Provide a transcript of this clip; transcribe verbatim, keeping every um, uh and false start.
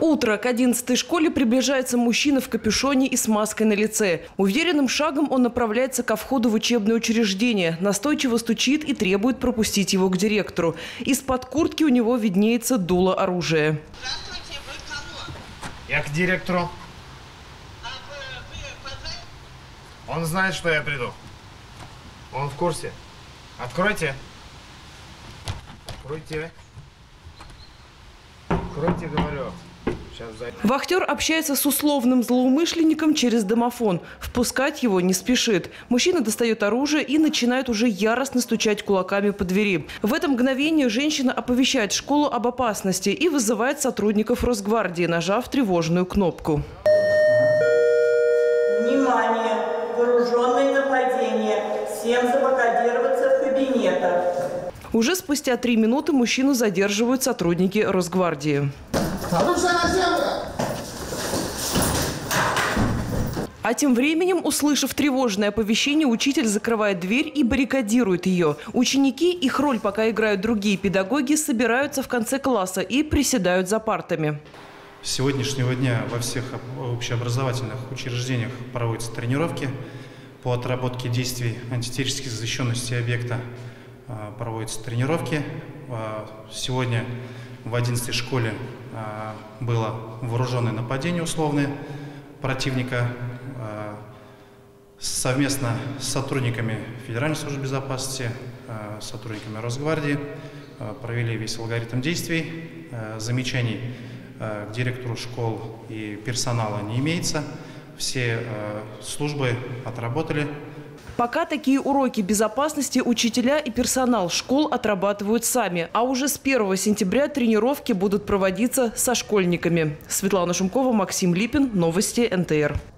Утро. К одиннадцатой школе приближается мужчина в капюшоне и с маской на лице. Уверенным шагом он направляется ко входу в учебное учреждение. Настойчиво стучит и требует пропустить его к директору. Из-под куртки у него виднеется дуло оружия. Здравствуйте, вы кого? Я к директору. А вы, вы позвали? Он знает, что я приду. Он в курсе. Откройте. Откройте. Откройте, говорю. Сейчас зайду. Вахтер общается с условным злоумышленником через домофон. Впускать его не спешит. Мужчина достает оружие и начинает уже яростно стучать кулаками по двери. В это мгновение женщина оповещает школу об опасности и вызывает сотрудников Росгвардии, нажав тревожную кнопку. Внимание! Вооруженное нападение. Всем забаррикадироваться в кабинетах. Уже спустя три минуты мужчину задерживают сотрудники Росгвардии. А тем временем, услышав тревожное оповещение, учитель закрывает дверь и баррикадирует ее. Ученики, их роль пока играют другие педагоги, собираются в конце класса и приседают за партами. С сегодняшнего дня во всех общеобразовательных учреждениях проводятся тренировки по отработке действий антитеррористической защищенности объекта. Проводятся тренировки. Сегодня в одиннадцатой школе было вооруженное нападение условное противника. Совместно с сотрудниками Федеральной службы безопасности, сотрудниками Росгвардии провели весь алгоритм действий. Замечаний к директору школ и персонала не имеется. Все службы отработали. Пока такие уроки безопасности учителя и персонал школ отрабатывают сами. А уже с первого сентября тренировки будут проводиться со школьниками. Светлана Шумкова, Максим Липин. Новости эн тэ эр.